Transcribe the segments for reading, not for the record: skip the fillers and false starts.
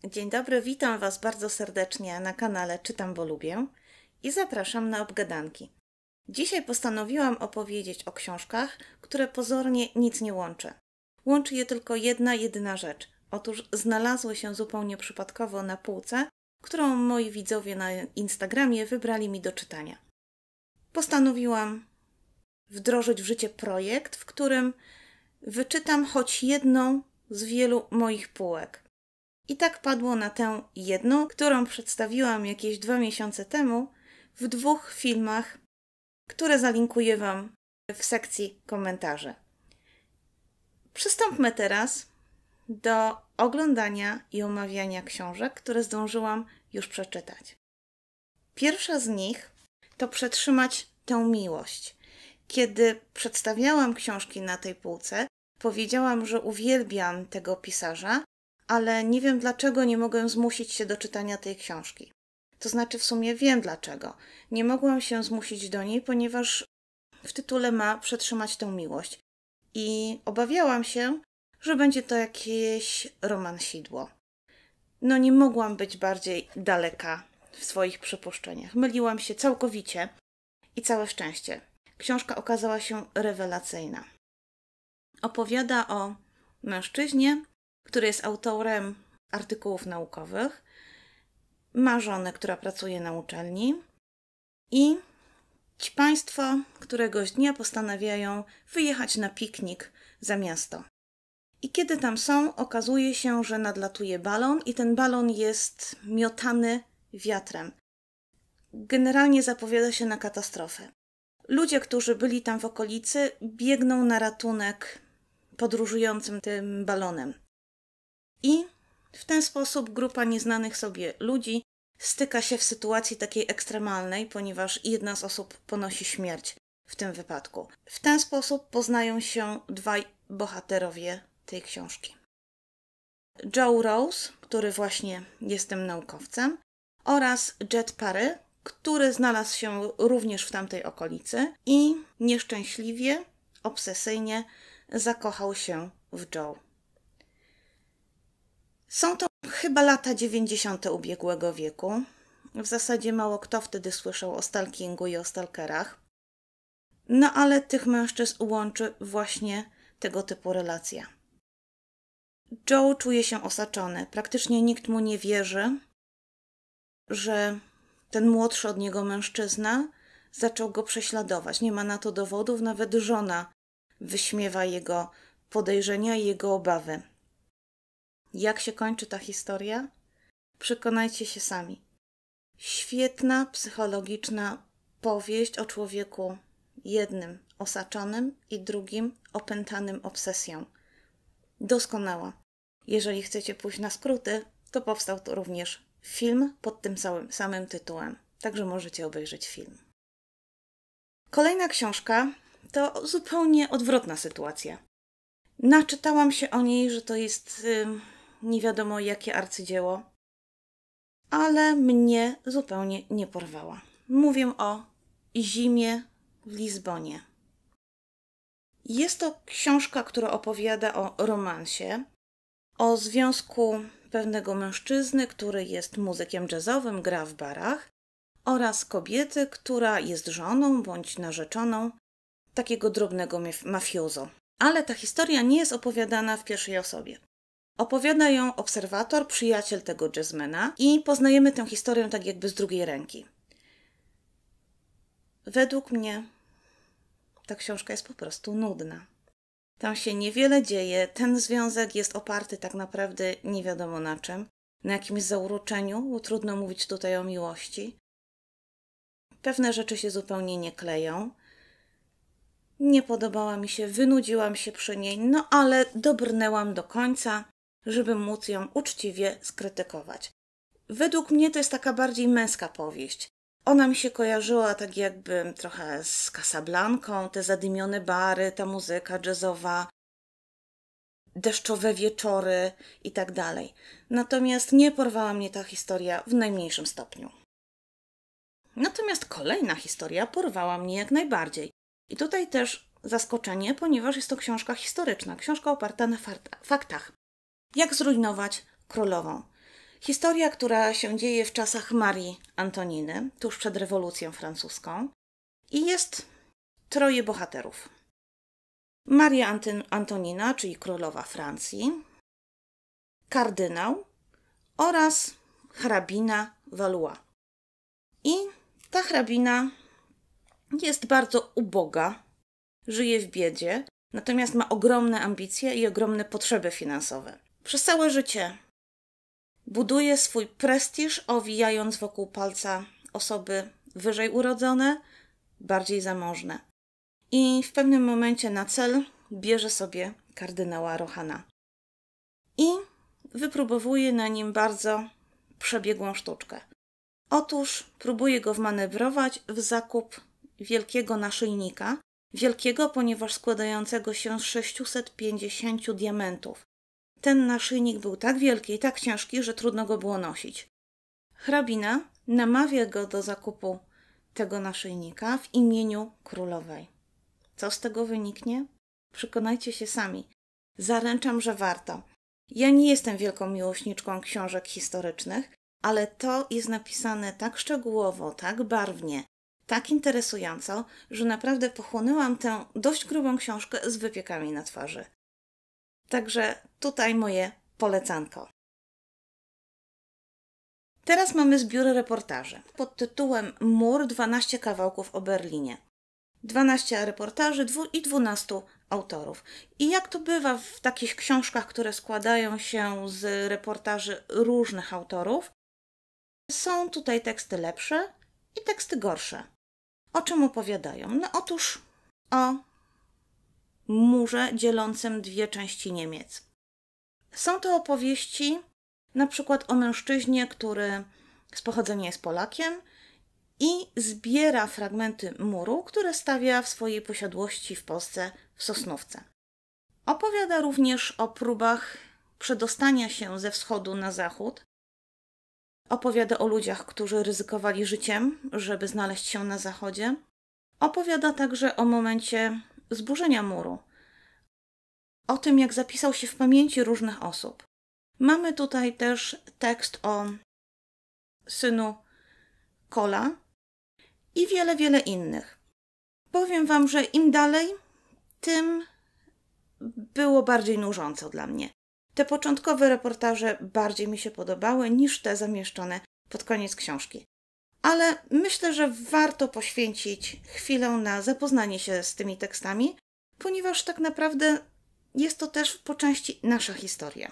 Dzień dobry, witam Was bardzo serdecznie na kanale Czytam, bo lubię i zapraszam na obgadanki. Dzisiaj postanowiłam opowiedzieć o książkach, które pozornie nic nie łączy. Łączy je tylko jedna, jedyna rzecz. Otóż znalazły się zupełnie przypadkowo na półce, którą moi widzowie na Instagramie wybrali mi do czytania. Postanowiłam wdrożyć w życie projekt, w którym wyczytam choć jedną z wielu moich półek. I tak padło na tę jedną, którą przedstawiłam jakieś 2 miesiące temu w 2 filmach, które zalinkuję Wam w sekcji komentarzy. Przystąpmy teraz do oglądania i omawiania książek, które zdążyłam już przeczytać. Pierwsza z nich to Przetrzymać tę miłość. Kiedy przedstawiałam książki na tej półce, powiedziałam, że uwielbiam tego pisarza, ale nie wiem dlaczego nie mogłem zmusić się do czytania tej książki. To znaczy w sumie wiem dlaczego. Nie mogłam się zmusić do niej, ponieważ w tytule ma Przetrzymać tę miłość. I obawiałam się, że będzie to jakieś romansidło. No nie mogłam być bardziej daleka w swoich przypuszczeniach. Myliłam się całkowicie i całe szczęście. Książka okazała się rewelacyjna. Opowiada o mężczyźnie, który jest autorem artykułów naukowych, ma żonę, która pracuje na uczelni i ci państwo któregoś dnia postanawiają wyjechać na piknik za miasto. I kiedy tam są, okazuje się, że nadlatuje balon i ten balon jest miotany wiatrem. Generalnie zapowiada się na katastrofę. Ludzie, którzy byli tam w okolicy, biegną na ratunek podróżującym tym balonem. I w ten sposób grupa nieznanych sobie ludzi styka się w sytuacji takiej ekstremalnej, ponieważ jedna z osób ponosi śmierć w tym wypadku. W ten sposób poznają się dwaj bohaterowie tej książki. Joe Rose, który właśnie jest tym naukowcem, oraz Jed Parry, który znalazł się również w tamtej okolicy i nieszczęśliwie, obsesyjnie zakochał się w Joe. Są to chyba lata 90. ubiegłego wieku. W zasadzie mało kto wtedy słyszał o stalkingu i o stalkerach. No ale tych mężczyzn łączy właśnie tego typu relacja. Joe czuje się osaczony. Praktycznie nikt mu nie wierzy, że ten młodszy od niego mężczyzna zaczął go prześladować. Nie ma na to dowodów, nawet żona wyśmiewa jego podejrzenia i jego obawy. Jak się kończy ta historia? Przekonajcie się sami. Świetna, psychologiczna powieść o człowieku jednym osaczonym i drugim opętanym obsesją. Doskonała. Jeżeli chcecie pójść na skróty, to powstał to również film pod tym samym tytułem. Także możecie obejrzeć film. Kolejna książka to zupełnie odwrotna sytuacja. Naczytałam się o niej, że to jest nie wiadomo jakie arcydzieło, ale mnie zupełnie nie porwała. Mówię o Zimie w Lizbonie. Jest to książka, która opowiada o romansie, o związku pewnego mężczyzny, który jest muzykiem jazzowym, gra w barach, oraz kobiety, która jest żoną bądź narzeczoną takiego drobnego mafiozo. Ale ta historia nie jest opowiadana w pierwszej osobie. Opowiada ją obserwator, przyjaciel tego jazzmana i poznajemy tę historię tak jakby z drugiej ręki. Według mnie ta książka jest po prostu nudna. Tam się niewiele dzieje, ten związek jest oparty tak naprawdę nie wiadomo na czym, na jakimś zauroczeniu, bo trudno mówić tutaj o miłości. Pewne rzeczy się zupełnie nie kleją. Nie podobała mi się, wynudziłam się przy niej, no ale dobrnęłam do końca, żeby móc ją uczciwie skrytykować. Według mnie to jest taka bardziej męska powieść. Ona mi się kojarzyła tak jakby trochę z Casablanką, te zadymione bary, ta muzyka jazzowa, deszczowe wieczory i tak dalej. Natomiast nie porwała mnie ta historia w najmniejszym stopniu. Natomiast kolejna historia porwała mnie jak najbardziej. I tutaj też zaskoczenie, ponieważ jest to książka historyczna, książka oparta na faktach. Jak zrujnować królową. Historia, która się dzieje w czasach Marii Antoniny, tuż przed rewolucją francuską. I jest troje bohaterów. Maria Antonina, czyli królowa Francji, kardynał oraz hrabina Valois. I ta hrabina jest bardzo uboga, żyje w biedzie, natomiast ma ogromne ambicje i ogromne potrzeby finansowe. Przez całe życie buduje swój prestiż, owijając wokół palca osoby wyżej urodzone, bardziej zamożne. I w pewnym momencie na cel bierze sobie kardynała Rohana. I wypróbowuje na nim bardzo przebiegłą sztuczkę. Otóż próbuje go wmanewrować w zakup wielkiego naszyjnika. Wielkiego, ponieważ składającego się z 650 diamentów. Ten naszyjnik był tak wielki i tak ciężki, że trudno go było nosić. Hrabina namawia go do zakupu tego naszyjnika w imieniu królowej. Co z tego wyniknie? Przekonajcie się sami. Zaręczam, że warto. Ja nie jestem wielką miłośniczką książek historycznych, ale to jest napisane tak szczegółowo, tak barwnie, tak interesująco, że naprawdę pochłonęłam tę dość grubą książkę z wypiekami na twarzy. Także tutaj moje polecanko. Teraz mamy zbiór reportaży pod tytułem Mur 12 kawałków o Berlinie. 12 reportaży i 12 autorów. I jak to bywa w takich książkach, które składają się z reportaży różnych autorów, są tutaj teksty lepsze i teksty gorsze. O czym opowiadają? No otóż o murze dzielącym dwie części Niemiec. Są to opowieści na przykład o mężczyźnie, który z pochodzenia jest Polakiem i zbiera fragmenty muru, które stawia w swojej posiadłości w Polsce w Sosnówce. Opowiada również o próbach przedostania się ze wschodu na zachód. Opowiada o ludziach, którzy ryzykowali życiem, żeby znaleźć się na zachodzie. Opowiada także o momencie zburzenia muru. O tym, jak zapisał się w pamięci różnych osób. Mamy tutaj też tekst o synu Kola i wiele, wiele innych. Powiem wam, że im dalej, tym było bardziej nużąco dla mnie. Te początkowe reportaże bardziej mi się podobały niż te zamieszczone pod koniec książki. Ale myślę, że warto poświęcić chwilę na zapoznanie się z tymi tekstami, ponieważ tak naprawdę jest to też po części nasza historia.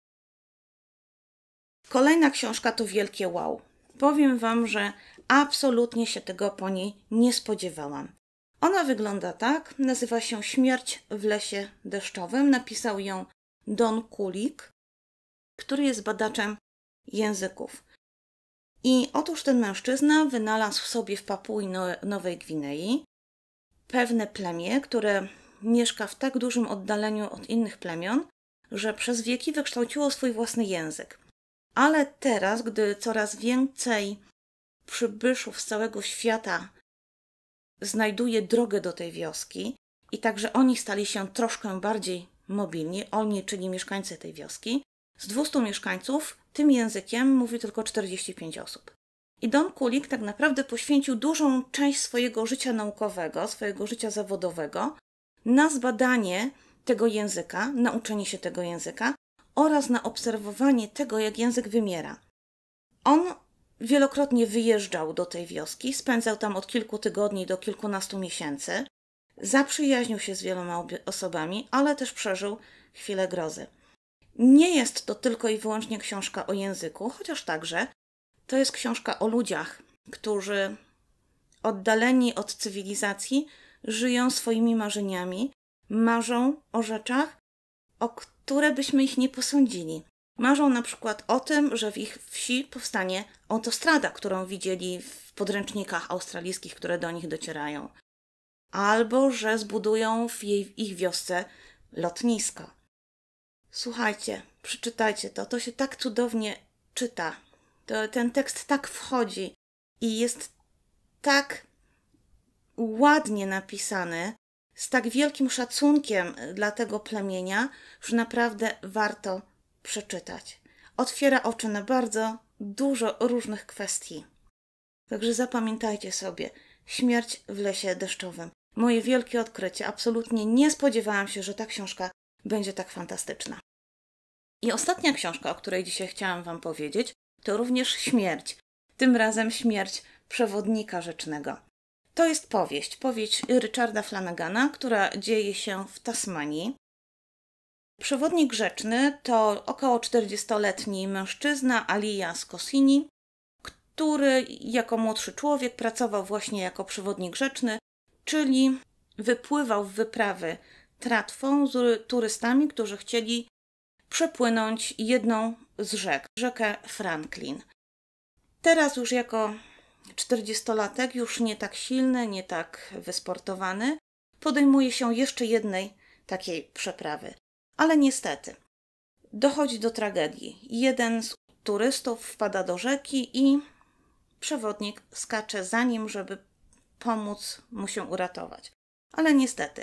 Kolejna książka to wielkie wow. Powiem wam, że absolutnie się tego po niej nie spodziewałam. Ona wygląda tak, nazywa się Śmierć w lesie deszczowym. Napisał ją Don Kulik, który jest badaczem języków. I otóż ten mężczyzna wynalazł sobie w Papui Nowej Gwinei pewne plemię, które mieszka w tak dużym oddaleniu od innych plemion, że przez wieki wykształciło swój własny język. Ale teraz, gdy coraz więcej przybyszów z całego świata znajduje drogę do tej wioski i także oni stali się troszkę bardziej mobilni, oni, czyli mieszkańcy tej wioski, z 200 mieszkańców tym językiem mówi tylko 45 osób. I Don Kulik tak naprawdę poświęcił dużą część swojego życia naukowego, swojego życia zawodowego na zbadanie tego języka, nauczenie się tego języka oraz na obserwowanie tego, jak język wymiera. On wielokrotnie wyjeżdżał do tej wioski, spędzał tam od kilku tygodni do kilkunastu miesięcy, zaprzyjaźnił się z wieloma osobami, ale też przeżył chwilę grozy. Nie jest to tylko i wyłącznie książka o języku, chociaż także to jest książka o ludziach, którzy oddaleni od cywilizacji żyją swoimi marzeniami, marzą o rzeczach, o które byśmy ich nie posądzili. Marzą na przykład o tym, że w ich wsi powstanie autostrada, którą widzieli w podręcznikach australijskich, które do nich docierają. Albo że zbudują w ich wiosce lotnisko. Słuchajcie, przeczytajcie to. To się tak cudownie czyta. Ten tekst tak wchodzi i jest tak ładnie napisany, z tak wielkim szacunkiem dla tego plemienia, że naprawdę warto przeczytać. otwiera oczy na bardzo dużo różnych kwestii. Także zapamiętajcie sobie, Śmierć w lesie deszczowym. Moje wielkie odkrycie. Absolutnie nie spodziewałam się, że ta książka będzie tak fantastyczna. I ostatnia książka, o której dzisiaj chciałam Wam powiedzieć, to również śmierć. Tym razem śmierć przewodnika rzecznego. To jest powieść Richarda Flanagana, która dzieje się w Tasmanii. Przewodnik rzeczny to około 40-letni mężczyzna alias Cossini, który jako młodszy człowiek pracował właśnie jako przewodnik rzeczny, czyli wypływał w wyprawy tratwą z turystami, którzy chcieli przepłynąć jedną z rzek, rzekę Franklin. Teraz już jako 40-latek, już nie tak silny, nie tak wysportowany, podejmuje się jeszcze jednej takiej przeprawy. Ale niestety dochodzi do tragedii. Jeden z turystów wpada do rzeki i przewodnik skacze za nim, żeby pomóc mu się uratować. Ale niestety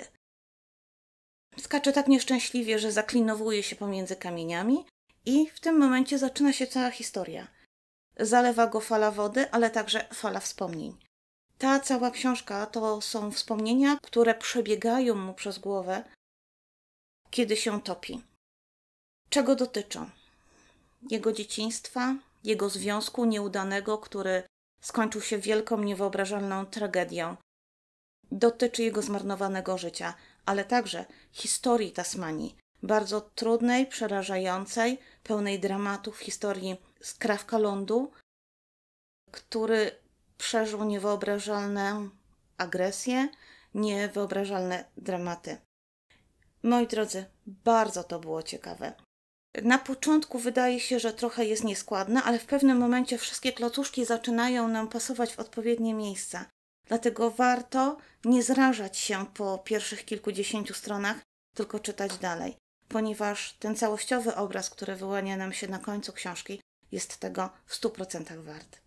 skacze tak nieszczęśliwie, że zaklinowuje się pomiędzy kamieniami i w tym momencie zaczyna się cała historia. Zalewa go fala wody, ale także fala wspomnień. Ta cała książka to są wspomnienia, które przebiegają mu przez głowę, kiedy się topi. Czego dotyczą? Jego dzieciństwa, jego związku nieudanego, który skończył się wielką, niewyobrażalną tragedią. Dotyczy jego zmarnowanego życia, ale także historii Tasmanii, bardzo trudnej, przerażającej, pełnej dramatów, historii skrawka lądu, który przeżył niewyobrażalną agresję, niewyobrażalne dramaty. Moi drodzy, bardzo to było ciekawe. Na początku wydaje się, że trochę jest nieskładna, ale w pewnym momencie wszystkie klocuszki zaczynają nam pasować w odpowiednie miejsca. Dlatego warto nie zrażać się po pierwszych kilkudziesięciu stronach, tylko czytać dalej, ponieważ ten całościowy obraz, który wyłania nam się na końcu książki, jest tego w 100% wart.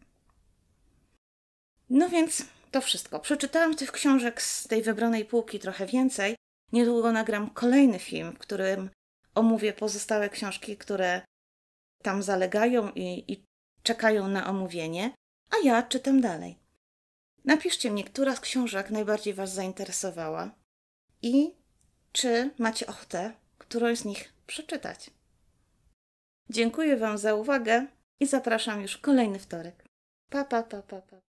No więc to wszystko. Przeczytałam tych książek z tej wybranej półki trochę więcej. Niedługo nagram kolejny film, w którym omówię pozostałe książki, które tam zalegają i czekają na omówienie, a ja czytam dalej. Napiszcie mi, która z książek najbardziej Was zainteresowała i czy macie ochotę którąś z nich przeczytać. Dziękuję Wam za uwagę i zapraszam już kolejny wtorek. Pa, pa, pa, pa, pa.